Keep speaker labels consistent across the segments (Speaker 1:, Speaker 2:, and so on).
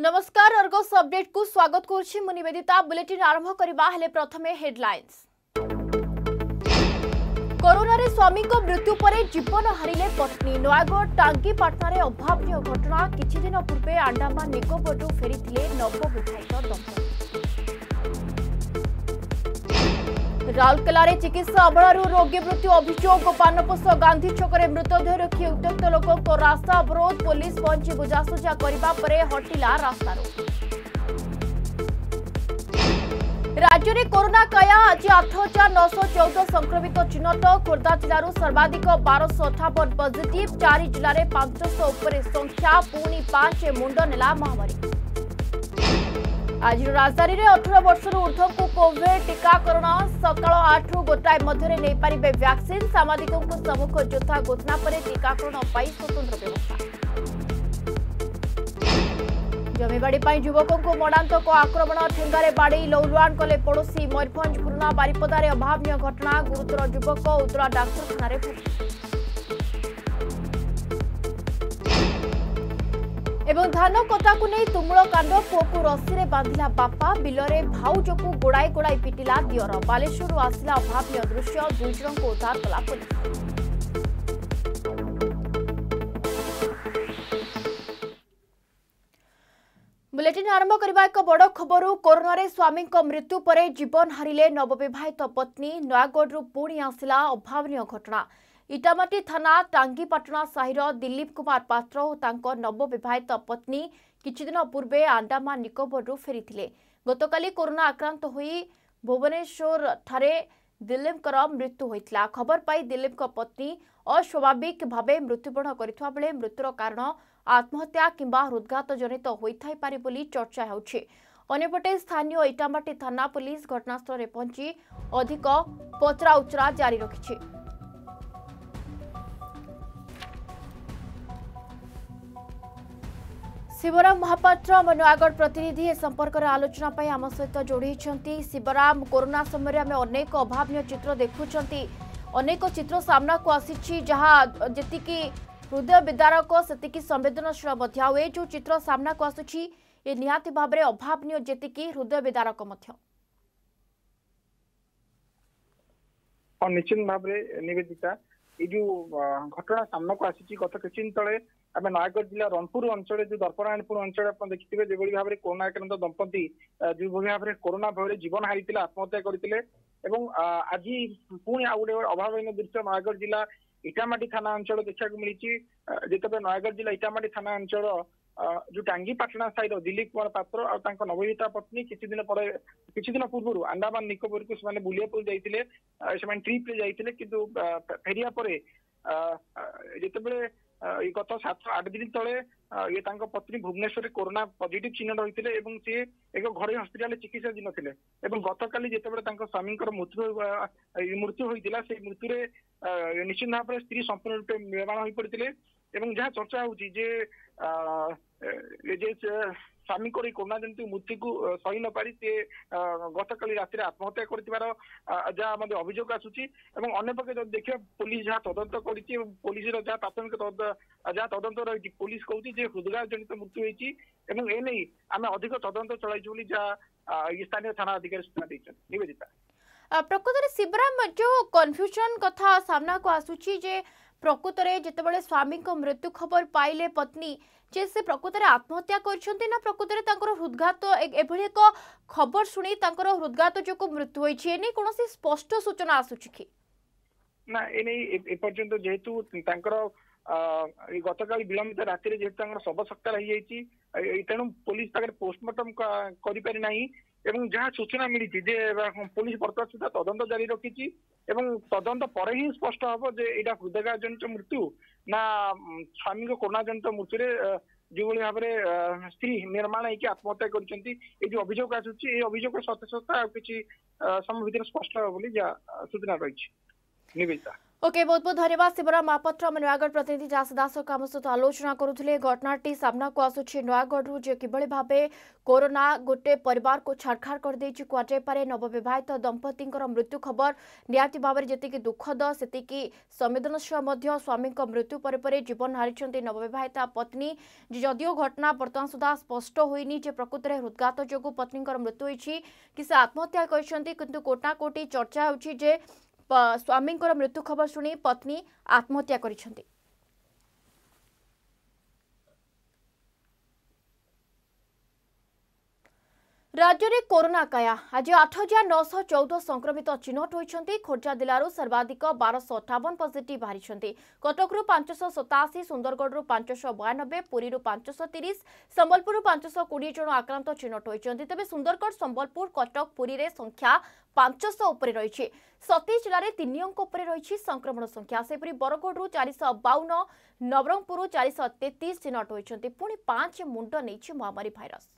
Speaker 1: नमस्कार Argus update को स्वागत करुछि मु निवेदिता। बुलेटिन आरंभ करबा हेले प्रथमे हेडलाइंस। कोरोना रे स्वामी को मृत्यु परे जीवन हारिले पत्नी। नयागढ़ टांगीपाटना रे अभावनीय घटना। किछि दिन पूर्वे अंडमान निकोबार फेरीथिले नवविवाहित दंपति। राउरकेला रे चिकित्सा अवहेलारू रोगी मृत्यु अभियोग। पानपोष गांधी छक रे मृतदेह रखी उत्त्यक्त लोकों को रास्ता अवरोध। पुलिस पहुंची बुझासुझा करबा परे हटिला रास्ता रोक। राज्य में कोरोना काया आज 8914 संक्रमित चिन्हट। खोर्धा जिलूर सर्वाधिक 1258 पॉजिटिव। 4 जिले में 500 उपरे संख्या। पुणी 5 मुंड नेला महामारी। आज राजधानी में 18 वर्ष ऊर्ध्व को कोविड टीकाकरण सकाल 8 रु गोटाए मध्य नहीं पारे वैक्सीन। सामाजिकों को सम्मुख योद्धा घोषणा पर टीकाकरण स्वतंत्र व्यवस्था। जमीबाड़ी युवकों को मरणांतक आक्रमण। ठेंगारे बाड़ी लौलुआन कले पड़ोशी। मयूरभंज पुराना बारिपदार अभावनीय घटना। गुरुतर युवक उतरा डाक्तखाना भर्ती। एवं धान कटा को नहीं तुमुल कांड। पुओ को रस्सी रे बांधिला बापा। बिलरे भाउज को गोड़ाई गोड़ाई पिटिला दियर। बालेश्वर आसिला अभावनीय दृश्य। 2 जन को उद्धार कला पुलिस। बुलेटिन आरंभ करबा एक बड़ खबर। कोरोना रे स्वामी को मृत्यु परे जीवन हारिले नवविवाहित पत्नी। नयागढ़ पुणी आसिला अभावनीय घटना। इटामाटी थाना टांगीपाटना साहिर दिलीप कुमार पात्र और तांको नवविवाहित पत्नी किछि दिन पूर्वे अंडमान निकोबार फेरीथिले। गतकाली कोरोना आक्रांत होई भुवनेश्वर ठारे दिलीपकर मृत्यु होइतला। खबर पाई दिलीप पत्नी अस्वाभाविक भावे मृत्युवरण करथिबा बेले मृत्युर कारण आत्महत्या किंबा हृदघात जनित होइथाइ पारे बोली चर्चा हेउछि। अन्यपटे स्थानीय इटामाटी थाना पुलिस घटनास्थल रे पहुंची अधिक पचरा उचरा जारी रखिछि। शिवराम महापात्र आम नयागढ़ प्रतिनिधि संपर्क में आलोचना पाई आम सहित जोड़ी। शिवराम, कोरोना समय आम अनेक अभावनीय चित्र देखुंट। अनेक चित्र सामना को आसी जहाँ जी हृदय विदारक से संवेदनशील हुए। जो चित्र सामना को आसुची ये निहाती भाव में अभावनीय जी हृदय विदारक।
Speaker 2: निश्चित भाव निवेदिता ये जो घटना सामना को आसी गत किछ दिन तले आम नयागढ़ जिला रणपुर अंचल जो दर्पणायणपुर अंचल आप देखिए जो भाव में कोरोना आक्रांत दंपति जो भाव में कोरोना भय जीवन हारी आत्महत्या करते। आज पुणी आउ गोटे अभावन दृश्य नयागढ़ जिला इटामाटी थाना अंचल देखा मिली। जिते नयागढ़ जिला इटामाटी थाना अंचल जो टांगीपाटना साइड दिलीप कुमार पात्र और नवविवाहिता पत्नी किछि दिन पूर्व अंडमान निकोबार को से बुलिया जाते ट्रिप रे जाते किंतु फेरिया परे जिते गत 7-8 दिन तले ये पत्नी भुवनेश्वर कोरोना पॉजिटिव चिन्ह रही सी एक घर हस्पिटाल चिकित्सा थे। गत काली जिते स्वामी मृत्यु होता से मृत्यु निश्चित भाव में स्त्री संपूर्ण रूपे निर्माण हो पड़ते। जहाँ चर्चा होची स्वामी को कोरोना जनित मृत्यु को सही न पारी से गत काली राति आत्महत्या कर अभियोग आसूची। अन्यपक्षे जब देखिए पुलिस जहाँ तदंत कर पुलिस जहाँ प्राथमिक जहाँ तदंत रही पुलिस कहूँ हृदघात जनित मृत्यु होती एने आम अधिक तदंत चलाई जहाँ स्थानीय थाना अधिकारी सूचना देते। निवेदिता,
Speaker 1: प्रकृत में शिवराम जो कन्फ्यूजन कथा सामना को आसूची जे प्रकृत में जितेबाला स्वामी को मृत्यु खबर पाइले पत्नी जे से प्रकृत में आत्महत्या करछंती ना प्रकृत में हृदघात एभली एक खबर शुणी हृदघात जो मृत्यु होइछि नै कोनोसी स्पष्ट सूचना आसुछि कि
Speaker 2: ना एने एपर्यंत जेहेतु गतकाल विलंबित राति जेहेतु शव सत्कार हो तेणु पुलिस पोस्टमार्टम करि नाही। जहाँ सूचना मिली पुलिस बर्तमान सुधा तदंत जारी रखी तदंत पर ही स्पष्ट हम जे यहाँ हृदयघात जनित मृत्यु ना स्वामी को कोरोना जनित मृत्यु जो भाव में स्त्री निर्माण होकर आत्महत्या कर अभियोग आसूची अभियोग सत्यासत्ता किसी समय भर स्पष्ट बोली सूचना रही। निवेदिता,
Speaker 1: ओके बहुत बहुत धन्यवाद शिवराम महापात्र आम नयागढ़ प्रतिनिधि जास दास आम सहित आलोचना करुले घटनाटी सामना को आसूची नयागढ़ जे किभली भाबे कोरोना गोटे परिवार को छाड़खाड़ कर देछि कुआଯାଇपारे नवविवाहित दंपति मृत्यु खबर निहाती भाव में जी दुखद सेतिकी संवेदनशील मध्य स्वामी मृत्यु पर जीवन हारिछन्ति नवविवाहिता पत्नी जदियो घटना बर्तमान सुधा स्पष्ट होइनी जे प्रकृत में हृदघात जोगु पत्नी मृत्यु होइछि कि से आत्महत्या करिसन्ति किंतु कोटा कोटी चर्चा होछि जे स्वामी मृत्यु खबर शुणी पत्नी आत्महत्या करिसन्ति। राज्य में कोरोना काया आज 8,914 संक्रमित चिन्हट होती खोर्धा जिलूर सर्वाधिक 1258 पॉजिटिव बाहरी कटकू 587 सुंदरगढ़ 592 पुरी 530 संबलपुर 520 जन आक्रांत चिन्हट होती तेज सुंदरगढ़ संबलपुर कटक पुरी रे संख्या 500 उपर रही सतीश जिले में 3 अंक उपर रही संक्रमण संख्या सेपरी बरगढ़ 452 नवरंगपुर 433 चिन्हट होती पुणी 5 मुंड नहीं महामारी भाइरस।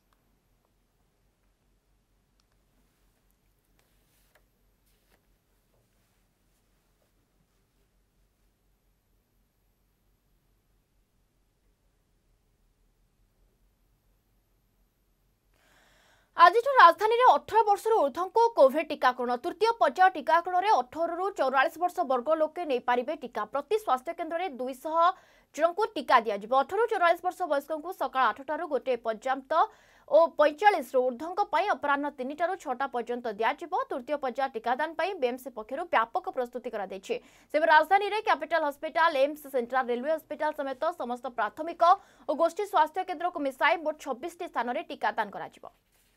Speaker 1: आज राजधानी में 18 वर्ष ऊर्ध्व को कोविड टीकाकरण तृतीय पर्याय टीकाकरण में 18 रु 44 वर्ष वर्ग लोके नहीं पारे टीका प्रति स्वास्थ्य केन्द्र में 200 जन को टीका दिया 18 रु 44 वर्ष वयस्क को सका 8 टू गोटे पर्यंत और 45 रु ऊर्ध्व अपराह 3 टू 6 पर्यंत दिज्व तृतीय पर्याय टीकादान बीएमसी पक्षर व्यापक प्रस्तुति से राजधानी में capital hospital AIIMS central railway hospital समेत समस्त प्राथमिक और गोष्ठी स्वास्थ्य केन्द्र को मिसाई मोट 26 स्थान में टीकादान करा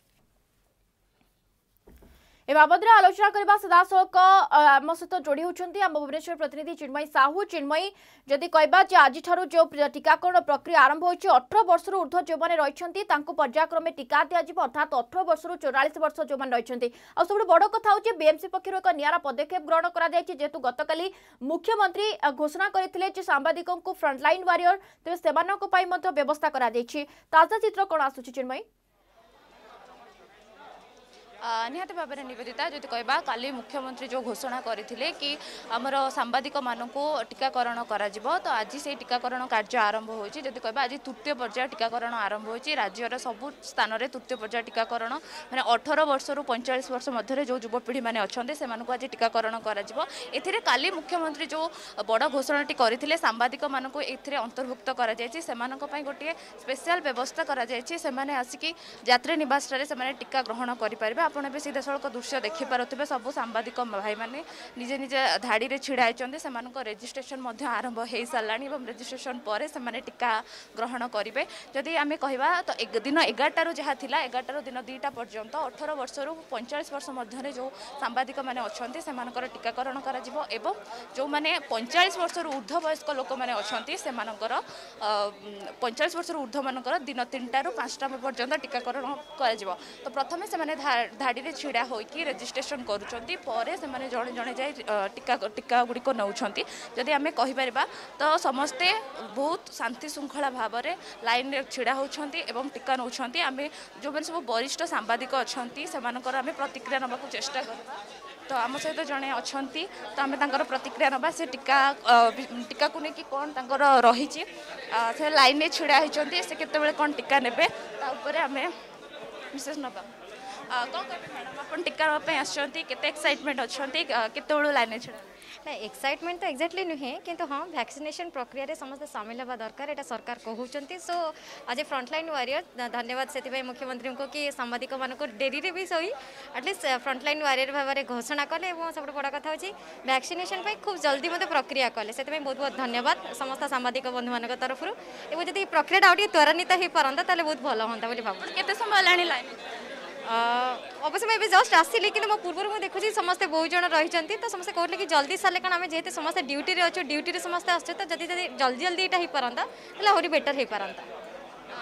Speaker 1: ए बाबद आलोचना करबा सीधासख आम सहित जोड़ी होती आम भुवनेश्वर प्रतिनिधि चिन्मयी साहू चिन्मयी जदि कहबा जे आज जो टीकाकरण प्रक्रिया आरंभ होइछि 18 वर्ष ऊर्ध्व जो मैंने रही पर्यायक्रमे टीका दिज्व अर्थात 18 वर्ष 44 वर्ष जो मैंने रही सब बड़ कथा हूँ बीएमसी पक्षर एक निरा पदक्षेप ग्रहण करेतु गतकाली मुख्यमंत्री घोषणा करते सांबादिकों को फ्रंटलाइन वारियर तेज से व्यवस्था ताजा चित्र कौन आसुची चिन्मयी
Speaker 3: निहाती भाव में निवेदिता जदि कहबा काली मुख्यमंत्री जो घोषणा करथिले कि आमर सांबादिक मानकु टीकाकरण करा तो आज से टीकाकरण कार्य आरंभ होइछि जदि कहबा आज तृतीय पर्याय टीकाकरण आरंभ होइछि राज्यर सबु स्थान में तृतीय पर्याय टीकाकरण माने 18 वर्ष रु 45 वर्ष मध्य जो युवपीढ़ी माने अछन्ते से मानकु आज टीकाकरण करा एथिरे काली मुख्यमंत्री जो बड़ घोषणाटी करथिले सांबादिक मानकु एथिरे अंतर्भुक्त करा जायछि सेमानक पई गोटे स्पेशल व्यवस्था करा जायछि सेमाने आसिकी यात्री निवास रे सेमाने टीका ग्रहण करि परिबे आपण भी सीधासख दृश्य देखिपे सबू सांबादिक भाई मैंने निजे निजे धाड़ी में छिड़ा होती से रेजिस्ट्रेशन आरंभ हो सारा रेजिस्ट्रेशन पर से टीका ग्रहण करेंगे जदि आम कहवा तो दिन 11 जहाँ थी 11 दिन 2टा पर्यंत 18 वर्ष रु 45 वर्ष मध्य जो सांबादिक मैंने अच्छा से टीकाकरण कर जो मैंने 45 वर्ष ऊर्ध्व वयस्क लोक मैंने अच्छा से 45 वर्ष ऊर्ध्व मानकर दिन 3टा रु 5टा पर्यंत टीकाकरण कर तो प्रथम से धाड़ी रे छिड़ा होइकी रेजिस्ट्रेशन करूछंती परे से माने जणे जणे जाय टीका गुडी को नउछंती जदि आमे कहि परिबा तो समस्ते बहुत शांति श्रृंखला भाव में लाइन रे छिड़ा होछंती एवं टीका नउछंती आमे जो माने सब वरिष्ठ सांबादिक अछंती सेमानकर आमे प्रतिक्रिया नबाकू चेष्टा करबा तो आम सहित जड़े अच्छा तो आम तर प्रतिक्रिया ना से टीका को लेकिन कौन तर रही से लाइन में छिड़ा होती से केत कौन टीका ने आम विशेष नवा कौन कहे मैडम आप टीका आसते एक्साइटमेंट अच्छा केत लाइन में छिड़ा
Speaker 4: एक्साइटमेंट तो एक्जाक्टली नुहे किंतु हाँ वैक्सीनेशन प्रक्रिया रे समस्त सामिल हवा दरकार एटा सरकार कहउचंती सो आज फ्रंटलाइन वारियर धन्यवाद से मुख्यमंत्री को कि सांबादिक मानको डेरी रे भी सही एटलिस्ट फ्रंटलाइन वारियर भाव में घोषणा कले और सब बड़ा कथा होची वैक्सीनेशन पे खूब जल्दी मते प्रक्रिया कले से बहुत बहुत धन्यवाद समस्त सांबादिक बंधु मान तरफ एवं जदि प्रक्रिया आउट त्वरान्वित हो पारंता ताले बहुत भल होंता बोली भाबु
Speaker 3: केते समय लानी लाइन
Speaker 4: अवश्य मैं जस्ट आसली कि पूर्व मुझे देखुची समस्ते बहुत जन रही तो समस्ते कहते कि जल्दी सारे कारण आम जेहते समस्त ड्यूटी रे अच्छे ड्यूटी रे समस्ते आसचे तो जल्दी जल्दी जल्दी यहाँ हो पारंता आहरी बेटर हो पारंता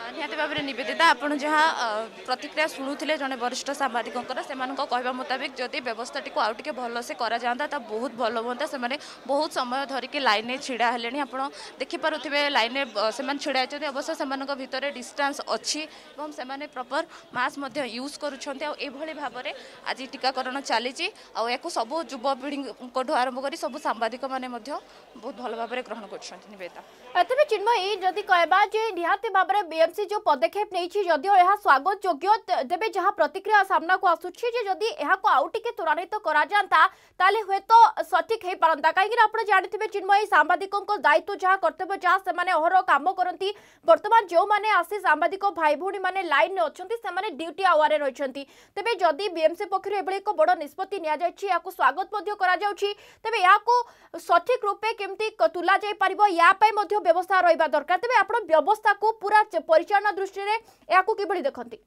Speaker 3: निहाती भाव में निवेदिता आपड़ जहाँ प्रतिक्रिया शुणुले जड़े वरिष्ठ सांबादिकों से कहवा मुताबिक जदि व्यवस्था टी आउ टे भलसे कराता बहुत भल हाँ से बहुत समय धरिकी लाइन छिड़ा हेले आप देखिपे लाइन से छिड़ा अवश्य से भितर डिस्टेंस अच्छी से प्रॉपर मास्क यूज करूँ भाव में आज टीकाकरण चली सब युवपीढ़ी आरंभ कर सब सांबादिक मैंने बहुत भल भाव में ग्रहण कर निवेदिता
Speaker 1: तेज चिन्मयी जदि कहबा जे निहाती भाव में बीएमसी जो पदक्षेप नहीं जदिओ यह स्वागत योग्य तेज जहाँ प्रतिक्रिया सामना को आसूची जदि आउ टिके त्वरान्वित करा जांता ताले हुए तो सठिक हो पारंता कहीं आप जानते चिन्मयी सांबादिकों दायित्व जहाँ कर्तव्य जहाँ से अहर काम करती बर्तमान जो मैंने आसी सांबादिक भाई भौणी मैंने लाइन में अच्छा से ड्यूटी आवर रही तेज जदि बीएमसी पक्ष एक बड़ निष्पत्ति नि स्वागत तेज या सठिक रूपे केमती तुला जा पार या व्यवस्था रहा दरकार तेज आप व्यवस्था को पूरा परिचालन दृष्टि कि देखती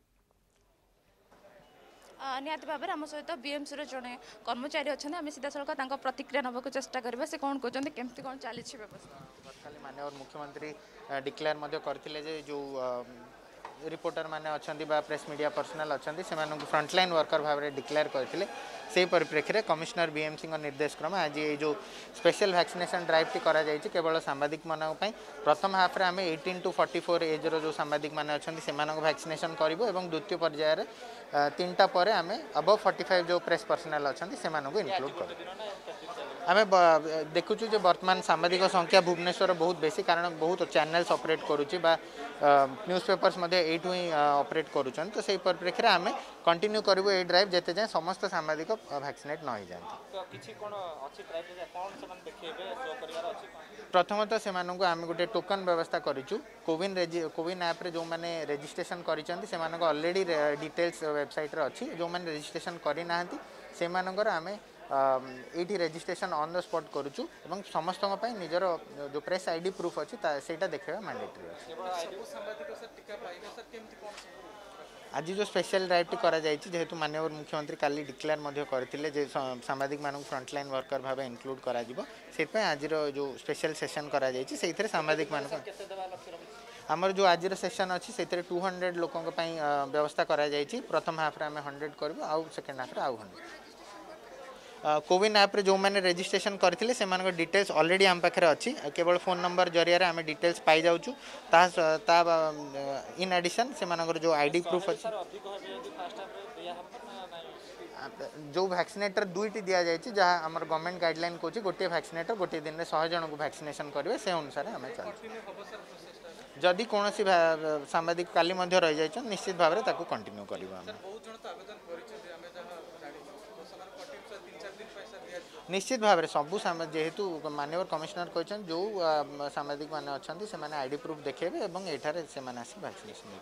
Speaker 3: निहाती भाव में आम सहित बीएमसी जड़े कर्मचारी अच्छा आम सीधा सड़क प्रतिक्रिया नवाक चेष्टा करेंगे से कौन कहते केमती कौन चली व्यवस्था
Speaker 5: गतकाली माननीय मुख्यमंत्री डिक्लेयर करते जो रिपोर्टर माने अच्छा प्रेस मीडिया पर्सनाल अच्छा से फ्रंटलाइन वर्कर भाव में डिक्लेयर करते से परिप्रेक्षी में कमिशनर बीएमसी निर्देश क्रम आज ये जो स्पेशल वैक्सीनेशन ड्राइव टी करा जायछि केवल सांबादिक मानक पई प्रथम हाफ रे आमे 18 to 44 एज रो जो सांबादिक माने अछंती सेमानक वैक्सीनेशन करबो एवं द्वितीय पर्याय रे तीनटा परे आमे अबव 45 जो प्रेस पर्सनल अछंती सेमानक इंक्लूड करबो आमे देखुछु जे वर्तमान सांबादिक संख्या भुवनेश्वर बहुत बेसी कारण बहुत चैनल्स ऑपरेट करूछि बा न्यूज पेपर्स मध्ये एठु ही ऑपरेट करूछन तो सेही परिप्रेक्षी रे आमे कंटिन्यू करबो ए ड्राइव जेते जाय समस्त सांबादिक वैक्सीनेट न हो जाती तो किछि कोन अछि ड्राइव जे कोन समान देखिबे शो करिवार अछि प्रथमतः सेमानंको आमे गुटे टोकन व्यवस्था करिछु कोविन ऐप रे जो माने रजिस्ट्रेशन करिसंती सेमानंको ऑलरेडी डिटेल्स वेबसाइट रे अछि जो माने रजिस्ट्रेशन करि नाहंती सेमानंकर आमे एठी रजिस्ट्रेशन ऑन द स्पॉट करूछु एवं समस्त निजर जो प्रेस आईडी प्रूफ अच्छी सेटा देखा मैंडेटरी आज जो स्पेशल ड्राइव टी करा जायछि जेहेतु माननीय मुख्यमंत्री काली डिक्लेयर करथिले सांबादिक मानक फ्रंटलाइन वर्कर भाव इंक्लूड करा जिवो सेपय आज जो स्पेशल सेशन करा जायछि सेइथरे सांबादिक मानक आमर जो आज सेशन अच्छी से 200 लोकों व्यवस्था करा जायछि प्रथम हाफ रे आमे 100 करबो आउ सेकंड हाफ रे आउ 100 कोविन ऐप रे जो मैंने रजिस्ट्रेशन करथिले से मानक डिटेल्स ऑलरेडी आम पाखरे अच्छी केवल फोन नंबर जरिया आम डिटेल्स पाई जाउछु ता इन एडिशन से मानक जो आईडी प्रूफ अच्छी जो वैक्सीनेटर दुईटी दि जाइए जहाँ आम गवर्नमेंट गाइडलाइन कहूँ गोटे वैक्सीनेटर गोटे दिन में 100 जन को वैक्सीनेशन करेंगे से अनुसार आम चल जदि कौन सांबादिक काली रही जाए निश्चित भाव में कंटिन्यू करवा निश्चित भाव में सबू जेहेतु माननीय कमिशनर कहते जो सांबादिक मैंने अच्छा से आईडी प्रूफ देखेबे और एठारे से आसी वैक्सीनेशन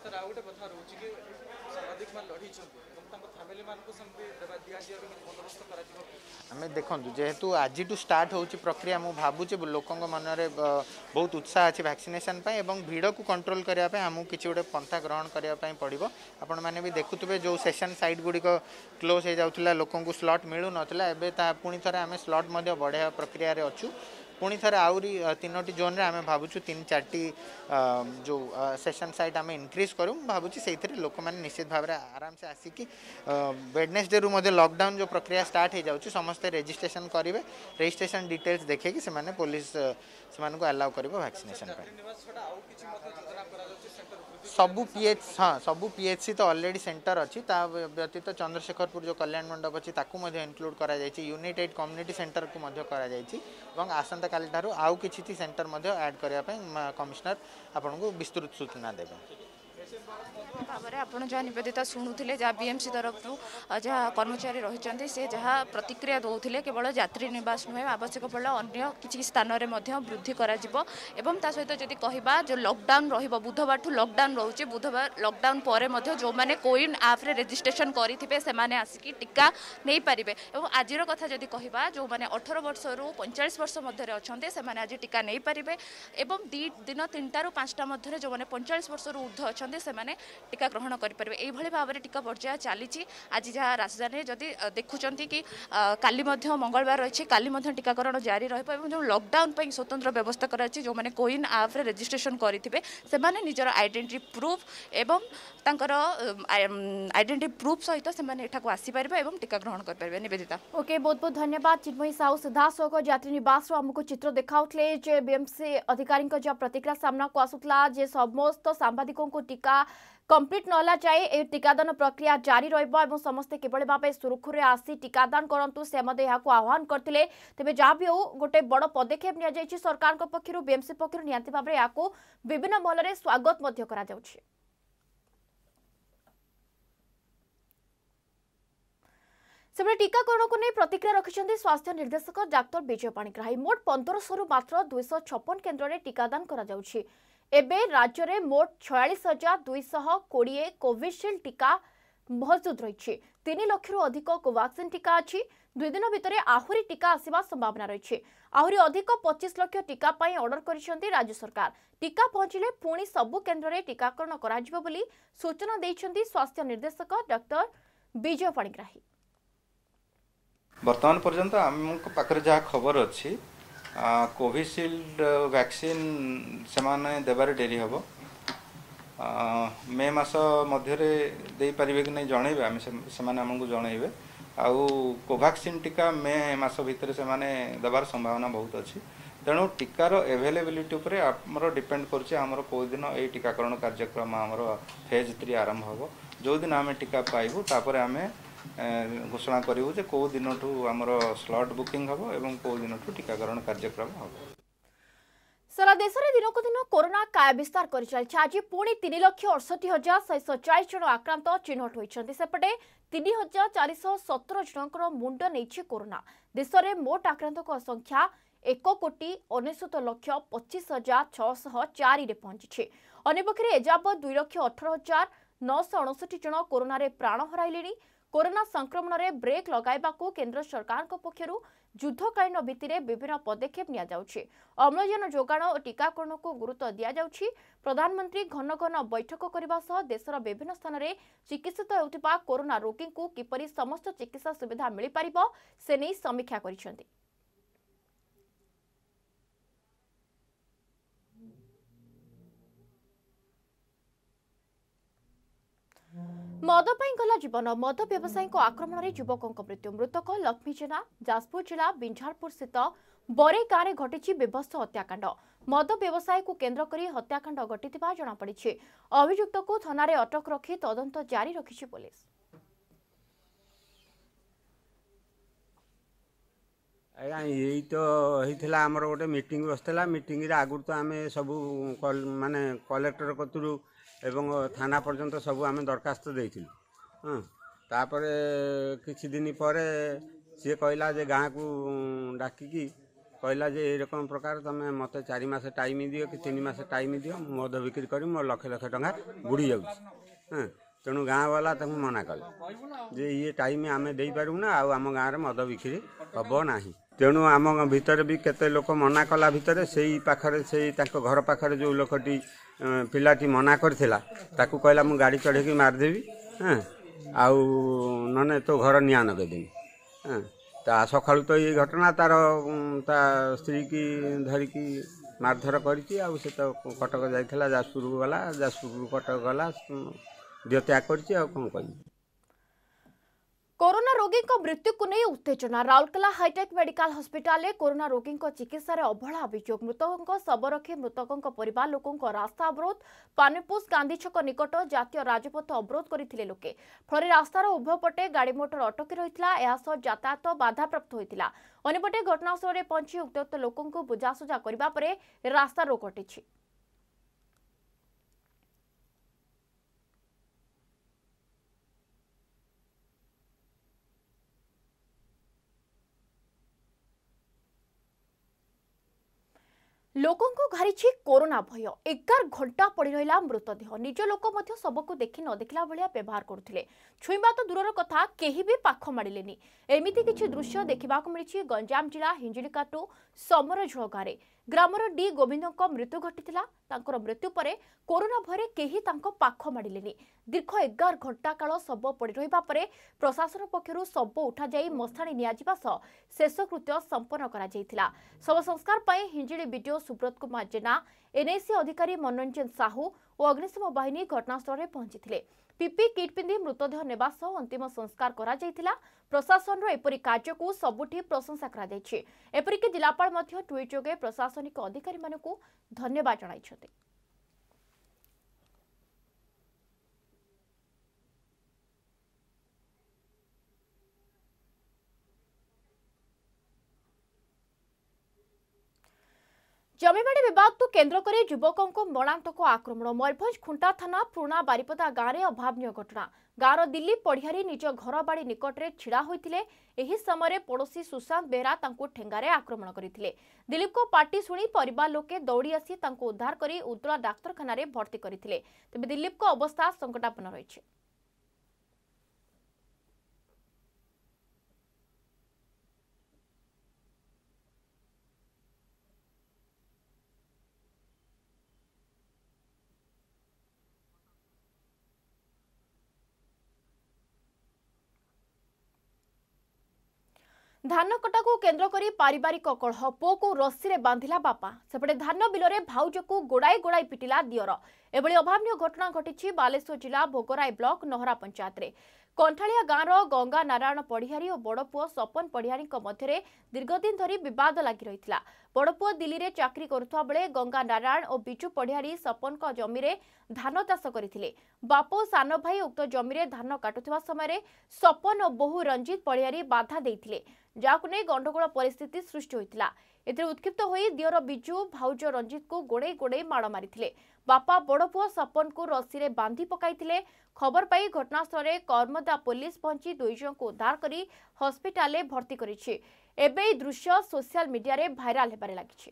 Speaker 5: आम देखूँ जेहेतु आज स्टार्ट हो प्रक्रिया मुझे भावुचे लोकों मन में बहुत उत्साह अच्छी वैक्सीनेशन और भीड़ को कंट्रोल करने आमको किसी गोटे पंथा ग्रहण करने पड़ो आपण मैंने भी देखुए जो सेशन साइट गुड़िक क्लोज हो जाता लोकों को स्लॉट मिलू नाला पुणी थे आम स्लॉट बढ़ाया प्रक्रिया अच्छु पुणी थे आहरी 3टी जोन रे आम भावुँ 3-4टी जो सेशन साइट आम इनक्रीज करूँ भावुँ से लोक मैंने निश्चित भाव में आराम से आसिकी वेडनेसडे रू लॉकडाउन जो प्रक्रिया स्टार्ट हो जाऊँ समस्ते रजिस्ट्रेशन करेंगे रजिस्ट्रेशन डिटेल्स देखे कि से पुलिस से अलाउ कर वैक्सीनेशन सबू पीएच हाँ सबू पीएचसी तो ऑलरेडी सेंटर अच्छी व्यतीत चंद्रशेखरपुर जो कल्याण मंडप अच्छी इंक्लूड करा यूनाइटेड कम्युनिटी सेंटर को आसंता काली ठारू आउ किछि सेंटर ऐड करने कमिशनर आपको विस्तृत सूचना देवे
Speaker 3: भाव में आप जहाँ निवेदिता शुणुले जहाँ बीएमसी तरफ जहाँ कर्मचारी रही से जहाँ प्रतिक्रिया दौले केवल यात्री निवास नुहे आवश्यक पड़े अन्य किसी स्थान में वृद्धि कर सहित जदि कहवा जो लॉकडाउन बुधवार ठू लॉकडाउन रोचे बुधवार लॉकडाउन पर जो मैंने कोविन ऐप रे रजिस्ट्रेशन करेंगे से आसिकी टीका नहीं पारे और आज कथा जदि कहवा जो मैंने 18 वर्ष रु 45 वर्ष मध्य अच्छा से आज टीका नहीं पारे और दिन 3टा ରୁ 5टा मध्य जो मैंने 45 वर्ष ऊर्ध्व अच्छा से टीका ग्रहण करेंगे। यही भाव में टीका पर्याय चली आज जहाँ राजधानी जदि देखुं कि काली मंगलवार रही काली टीकाकरण जारी रही लॉकडाउन पर स्वतंत्र व्यवस्था कराई जो मैंने कोइन आप रजिस्ट्रेशन करेंगे से निजर आइडेंटिटी प्रूफ एवं तांकर आइडेंटिटी प्रूफ सहित से आसीपारे और टीका ग्रहण करेंगे। निवेदिता
Speaker 1: ओके, बहुत बहुत धन्यवाद चिन्मयी साहू सीधासख यात्री निवास आमको चित्र देखाउले जे बीएमसी अधिकारी प्रतिक्रिया सामना को आसूला जे समस्त सांबादिकों को टीका कंप्लीट नला जाए ए टीकादान प्रक्रिया जारी रही समस्ते किभली भाव सुरखुरे आसी टीकादान करंतु से आह्वान करते तेज जहाँ भी हो गोटे बड़ पदक्षेप नि सरकार पक्षर बीएमसी पक्षर निहांती भाव या विभिन्न महल में स्वागत करा जाउछि। सेबरे टीकाकरण को नहीं प्रतिक्रिया रखिछन्ति स्वास्थ्य निर्देशक डाक्टर विजय पाणिग्राही। मोट 1500 मात्र 256 केन्द्र में टीकादान करा जाउछि। एबे राज्य में मोट 46,220 कोविशील्ड टीका मौजूद रही 3 लाख अधिक कोवाक्सिन टीका अच्छी। 2 दिन भितर आहुरी टीका आसवा संभावना रही। आहुरी अधिक 25 लाख टीका ऑर्डर करिसेंति राज्य सरकार। टीका पहुंचले पुणी सबु केन्द्र में टीकाकरण कराजिबो बोली सूचना दैछन्ति स्वास्थ्य निर्देशक डाक्टर विजय पाणिग्राही।
Speaker 6: वर्तमान पर्यंत आम पाखे जहाँ खबर अच्छी कोविशील्ड वैक्सीन से देवार डेरी हम मे मास मध्य दे पारे कि नहीं जनइबे आम से आमको जनइबे आउ कोवैक्सीन टीका मे मास भितर से देवार संभावना बहुत अच्छी। तेणु टीकार एभेलेबिलिटी उपर आमर डिपेंड कर कौ दिन ये टीकाकरण कार्यक्रम आमर फेज 3 आरंभ हम जो दिन आम टीका पाइबू तापर आम घोषणा करूँ जे कौ दिन आमर स्लॉट बुकिंग हम एवं कौ दिन टीकाकरण कार्यक्रम हम।
Speaker 1: सारा देश में दिन को दिन कोरोना काय विस्तार कर चलछि। आज पुणी 3,68,147 जन आक्रांत चिन्हट होइछन्ति। सेपटे 3,417 जनकर मुंड नहीं कोरोना। देश में मोट आक्रांत संख्या 1,25,25,604 रे पहुंची। अन्यपक्षे एजाबत 2,18,959 जन कोरोना रे प्राण हराइलेनी। कोरोना संक्रमण में ब्रेक लगाइबा को केंद्र सरकार पक्षर युद्धकालीन भित्ति विभिन्न पदक्षेप निया जाउछि। अम्लजान जोगाण और टीकाकरण को गुरुत्व दिया जाउछि। प्रधानमंत्री घन घन बैठक करने सह देशर विभिन्न स्थान में चिकित्सित होउथिबा कोरोना रोगी को किपरि समस्त चिकित्सा सुविधा मिल पारिबो से नहीं समीक्षा करिसेंति। मद गला जीवन मद व्यवसायी आक्रमण में युवकों मृत्यु। मृतक लक्ष्मी जेना जाजपुर जिला बिंझारपुर स्थित बरे गाँव में घटी बेभत्स हत्याकांड। मद व्यवसाय को केन्द्र कर हत्याकांड घटी जमापड़ी। अभियुक्त को थाना अटक रखी तदंत जारी रखी पुलिस।
Speaker 7: आज्ञा यही तो होता आमर गोटे मीटिंग बसला। मीटिंग आगुरी तो आम सब माने कलेक्टर कतरू एवं थाना पर्यंत सब आम दरखास्त देइथिलु। हाँ तापर किछि दिन पर सी कहला जे गाँ को डाकिकी कहला जे ये रकम प्रकार तमें मत 4 मास टाइम दियो कि 3 मास टाइम दियो मद बिक्री करी मोर लक्ष लक्ष टंका बुड़ी जाउछि। हाँ तेणु गाँ वाला तक मना कले जे ये टाइम आम दे पारू ना आम गाँव में मद बिक्री हम ना। तेणु आम भीतर भी केते लोक मना कला भितर से पाखरे से घर पाखरे जो लोकटी पिलाटी मना करथिला ताकू कहला मु गाड़ी चढ़ेकी मारदेवी। हाँ आउ नने तो घर निया नगेदेवी। हाँ ता सकाळु तो ये घटना तार ता स्त्री की धरिकी मारधर करिछि। आउ से तो कटक जाइथिला जाजपुर गला जाजपुर कटक गला देह त्याग करिछि। आ कोन कहि
Speaker 1: कोरोना रोगी को मृत्यु को नहीं उत्तेजना। राउरकेला हाईटेक मेडिकल हॉस्पिटल में कोरोना रोगी को चिकित्सा अवहेला अभियोग। मृतकों शव रखी मृतकों परिवार लोकों रास्ता अवरोध। पानीपुस गांधी छक निकट जातीय राजपथ अवरोध करथिले लोके। फल रास्तार उभय पटे गाड़ी मोटर अटकी रहितला। एहासह यातायात बाधाप्राप्त होइतिला। अन्यपटे घटनास्थल में पहुंची उक्त लोकों बुझासुझा करबा परे रास्ता रोक हटिछि। लोकों को घारी कोरोना भय। 11 घंटा पड़ी रहा मृतदेह। निज लोक सबको देखि न देखला भाया व्यवहार करथिले। छुईबा तो दूरर कथा केही भी पाख मारिलेनी। एमिति किछि दृश्य देखिबाक मिलिछि गंजाम जिला हिंजिलिकाटू समरझोल गाँव। ग्रामर डी गोविंद मृत्यु घटिथिला। तांकर मृत्यु परे कोरोना भୟରେ केही तांको पाख माडिलेनी। दीर्घ 11 घंटा काल शव पड़ी रहिबा परे प्रशासन पक्षरु शव उठा जाई मस्थाणी नियाजिबा सह शेषकृत्य संपन्न करा जायतिला। शव संस्कार पई हिंजिली बीडीओ सुब्रत कुमार जेना, एनएसी अधिकारी मनोरंजन साहू और अग्निशम बाहिनी घटनास्थल में पहुंची। पीपी किट पिंधि मृतदेह नेबा सह अंतिम संस्कार करा जायतिला। प्रशासन एपरी कार्य को सबुठी प्रशंसा करा जायछि। एपरिक जिलापाल मध्य ट्वीट जोगे प्रशासनिक अधिकारी मानकु धन्यवाद जणाइछथि। जमीबाड़ी विवाद को केन्द्र कर युवकों मरणांतक आक्रमण। मयूरभंज खुंटा थाना पुराणा बारिपदा गाँव में अभावन घटना। गाँवर दिलीप पढ़ियारी निज घर बाड़ी निकट में छिड़ा होते एही समय पड़ोशी सुशांत बेहरा तांको ठेंगारे आक्रमण करते। दिलीप को पार्टी शुणी परिवार लोके दौड़ी आसी तांको उद्धार करी उदला डाक्तरखाना भर्ती करते। तेबे दिलीप को अवस्था संकटापन्न रही। धान कटा को केन्द्र करी पारिवारिक कलह। पुओ को रस्सी रे बांधिला बापा। सेपटे धान बिलरे भाउज को गोड़ाई गोड़ाई पिटिला दियर। एभली अभावन घटना घटी बालेश्वर जिला भोगराई ब्लॉक नहरा पंचायत रे। कंठालिया गाँवर गंगा नारायण पढ़ियारी और बड़ पुओ सपन पढ़ियारी मध्य दीर्घदिन धरी विवाद लगी रही। बड़ पुओ दिल्ली में चाकरी करुवा बेले गंगा नारायण और बिजू पढ़ियारी सपन जमी में धान चाष करते। बाप और सान भाई उक्त जमी में धान काटुवा समय सपन और बहु रंजित पढ़ियारी बाधा देते, जहां नहीं गंडगोल परिस्थिति सृष्टि होता। एथिरे उत्क्षिप्त होई दियर बिजू भाउज रंजित को गोड़े गोड़े माड़ मारिथिले। बापा बड़ पुओ सपन को रस्सी रे बांधी पकाइथिले। खबर पाई घटनास्थल में कर्मदा पुलिस पहुंची दुई जन को उद्धार करी हॉस्पिटल में भर्ती करिछि। एबे दृश्य सोशल मीडिया रे भाइराल हेबारे लागिछि।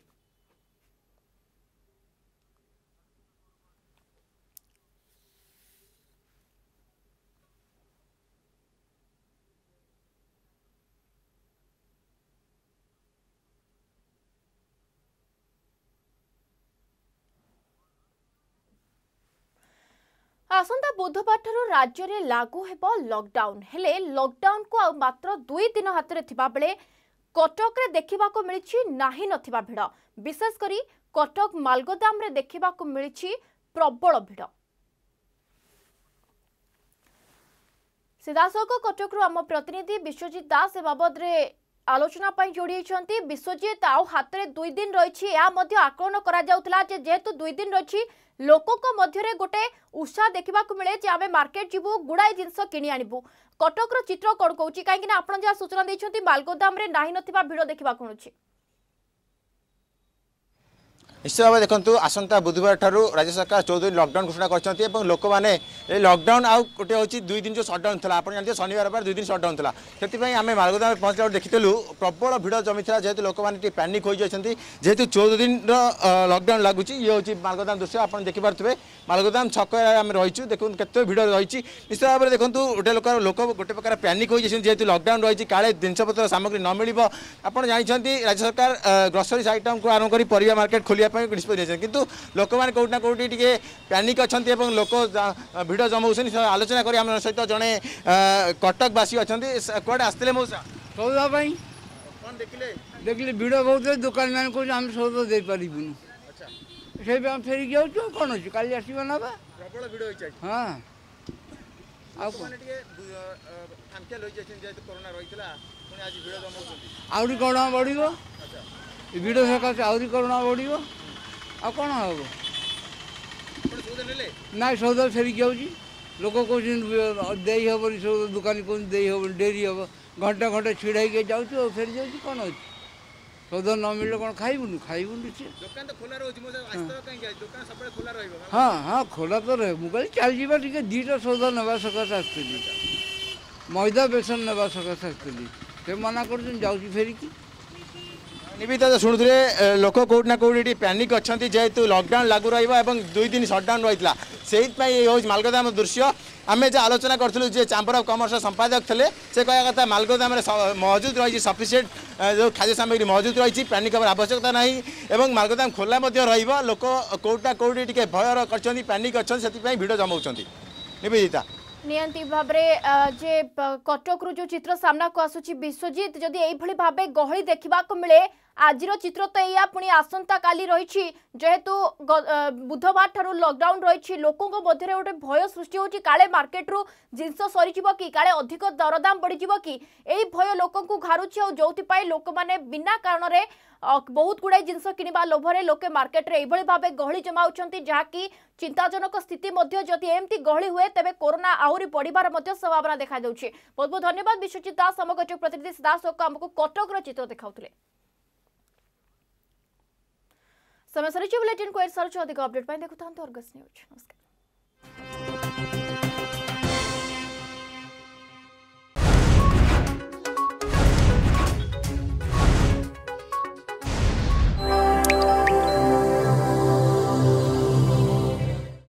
Speaker 1: आसंता बुधवार ठारू राज्य में लागू हेबो लॉकडाउन। हेले लॉकडाउन को आ मात्र 2 दिन हाथ में थिबा बेले कटक रे देखिबा को मिलिछि नाही नथिबा भिड़। विशेष करी कटक मालगोदाम रे देखिबा को मिलिछि प्रबल भिड़। सीधासख कटक रो आम प्रतिनिधि विश्वजित दास ए बाबद रे आलोचना पाई जोड़ी होती। विश्वजित आउ हाथ में 2 दिन रही आकलन करा जाउतला जे जेहेतु 2 दिन रही लोकों मध्य गोटे उत्साह देखा मिले जे आमे मार्केट जीवु गुड़ाई जिनस किणी आणबू। कटक चित्र कौन कौन कहीं आप जहाँ सूचना देते मालगोदाम रे नाही नथिबा भिड़ देखा मिलूँ।
Speaker 8: निश्चित भाव देखो आसंता बुधवार ठारू राज्य सरकार 14 दिन लॉकडाउन घोषणा कर लोक मैंने लॉकडाउन आउ गोटे हूँ 2 दिन जो सटडाउन था आप जानते शनिवार बार 2 दिन सटडाउन था से आम मालगोदाम पहुँचला देखीलु प्रबल भिड़ जमी था जेहेतु लोक मैंने पैनिक हो जाती जेहेतु 14 दिन लॉकडाउन लगुच ये हूँ मालगोदाम दृश्य आप देखिपे मालगोदाम छक आम रहीचु देखो केत भिड़ रही निश्चित भाव में देखो गोटे लोक गोटे प्रकार पैनिक हो जाती जेहेतु लॉकडाउन रही काले जिनपतर सामग्री न मिल आप जानते राज्य सरकार ग्रोसरीज आइटम को आरंभ कर परिवा मार्केट खोलिया निष्पत्ति किंतु लोक मैंने कौटना कौटी टे पैनिक अच्छा लोक भिड़ जमाऊँ आलोचना कर आम सहित जड़े कटकवासी अच्छा कड़े आसते मौसा
Speaker 9: सौदा कौन देखिले भिड़ बहुत दुकान मान को आम सौदा दे पारूनी से फेरिक जाऊँ कौन अच्छे काली आसवा ना
Speaker 8: प्रबल भिड़
Speaker 9: हाँ आहरी करोना बढ़ भिड़ सकाशे आहरी करोना बढ़ आ कौन हम ना सौदा फेरिक जाऊँगी लोक कौन दे हेबनी सौदा दुकानी कौन दे हेबनी डेरी हम घंटा घंटा छिड़ा ही जाऊँ फेरी जाऊँ कौन अच्छे सौदा न मिले कौन खाइबुनि खाइबुनि हाँ हाँ खोला तो रहे मुझे चल जावा टे 2टा सौदा नवा सकाशे आसती मैदा बेसन नवा सकाशे आसती से मना कर जाऊँगी फेरिकी
Speaker 8: निबिता शुणुले लोक कौटना कौटी पैनिक अच्छा जेहेतु लॉकडाउन लागू रही 2 दिन सटडाउन रही से मालगोदाम दृश्य आम जो आलोचना करूँ जे चैम्बर ऑफ कॉमर्स संपादक थे से कह कथा मालगोदाम मौजूद रही सफिशिएंट जो खाद्य सामग्री मौजूद रही पैनिक हमार आवश्यकता नहीं मालगोदाम खोला लोक कौटना कौटी टे भयर कर पैनिक अच्छा से भिड़ जमाऊँ निवेदिता
Speaker 1: नियंती भाबरे जे कटक रु जो चित्र सामना को आसुची विश्वजीत जदि एई भली भाबे गहली देखिबा को मिले आजिर चित्र तो या पुणी आसंता काली रही जेहेतु बुधवार ठारू लॉकडाउन रही लोकों मध्य गोटे भय सृष्टि होची काले मार्केट रु जिनस सरी कि काले अधिक दरदाम बढ़ी कि यही भय लोक घारुची और जो लोक मैंने बिना कारण रे बहुत गुड़ाई जिनस किणवा लोभरे लोके मार्केट रे एभली भाबे गहली जमाउछंती जहाँकि चिंताजनक स्थिति मध्य जदि एमती गहली हुए तेबे कोरोना आहुरी बढ़िबार मध्य संभावना देखा जाउछि। बहुत बहुत धन्यवाद विश्वजीत दास समग्र प्रतिनिधि दास आमको कटक चित्र देखाउथिले। समय सरी बुलेटिन को अधिक अपडेट देखुता अर्गस न्यूज। नमस्कार।